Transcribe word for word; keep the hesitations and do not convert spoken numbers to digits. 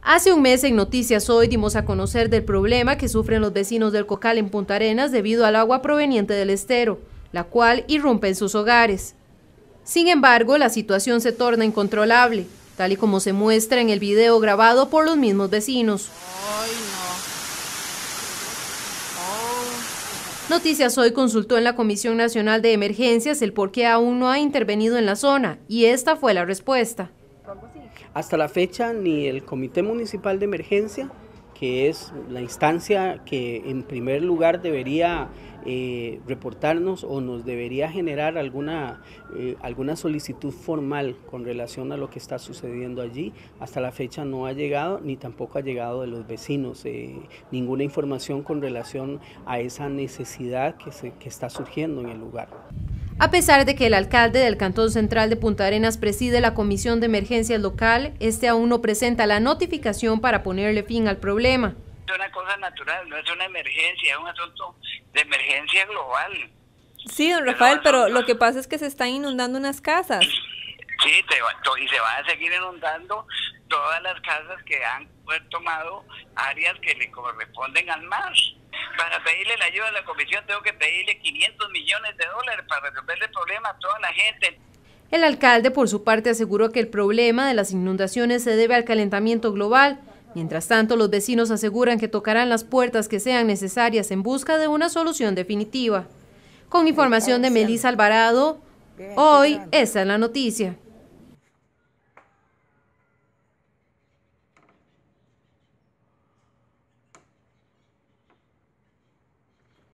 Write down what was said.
Hace un mes en Noticias Hoy dimos a conocer del problema que sufren los vecinos del Cocal en Punta Arenas debido al agua proveniente del estero, la cual irrumpe en sus hogares. Sin embargo, la situación se torna incontrolable, tal y como se muestra en el video grabado por los mismos vecinos. Ay, no. Oh. Noticias Hoy consultó en la Comisión Nacional de Emergencias el por qué aún no ha intervenido en la zona, y esta fue la respuesta. Hasta la fecha, ni el Comité Municipal de Emergencia, que es la instancia que en primer lugar debería eh, reportarnos o nos debería generar alguna, eh, alguna solicitud formal con relación a lo que está sucediendo allí, hasta la fecha no ha llegado, ni tampoco ha llegado de los vecinos eh, ninguna información con relación a esa necesidad que, se, que está surgiendo en el lugar. A pesar de que el alcalde del Cantón Central de Punta Arenas preside la Comisión de Emergencias Local, este aún no presenta la notificación para ponerle fin al problema. Es una cosa natural, no es una emergencia, es un asunto de emergencia global. Sí, don Rafael, pero lo que pasa es que se están inundando unas casas. Sí, te va, y se van a seguir inundando todas las casas que han tomado áreas que le corresponden al M A S. Para pedirle la ayuda a la comisión tengo que pedirle quinientos millones de dólares para resolverle el problema a toda la gente. El alcalde, por su parte, aseguró que el problema de las inundaciones se debe al calentamiento global. Mientras tanto, los vecinos aseguran que tocarán las puertas que sean necesarias en busca de una solución definitiva. Con información de Melissa Alvarado, hoy esta es la noticia.